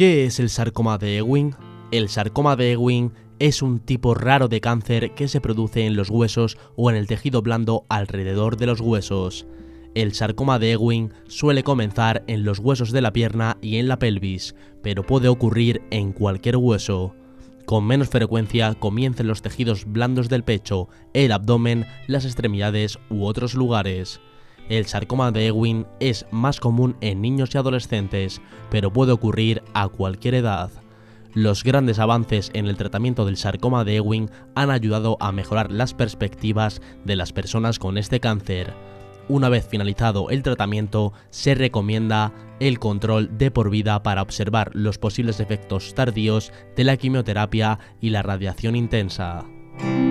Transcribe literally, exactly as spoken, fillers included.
¿Qué es el sarcoma de Ewing? El sarcoma de Ewing es un tipo raro de cáncer que se produce en los huesos o en el tejido blando alrededor de los huesos. El sarcoma de Ewing suele comenzar en los huesos de la pierna y en la pelvis, pero puede ocurrir en cualquier hueso. Con menos frecuencia comienza en los tejidos blandos del pecho, el abdomen, las extremidades u otros lugares. El sarcoma de Ewing es más común en niños y adolescentes, pero puede ocurrir a cualquier edad. Los grandes avances en el tratamiento del sarcoma de Ewing han ayudado a mejorar las perspectivas de las personas con este cáncer. Una vez finalizado el tratamiento, se recomienda el control de por vida para observar los posibles efectos tardíos de la quimioterapia y la radiación intensa.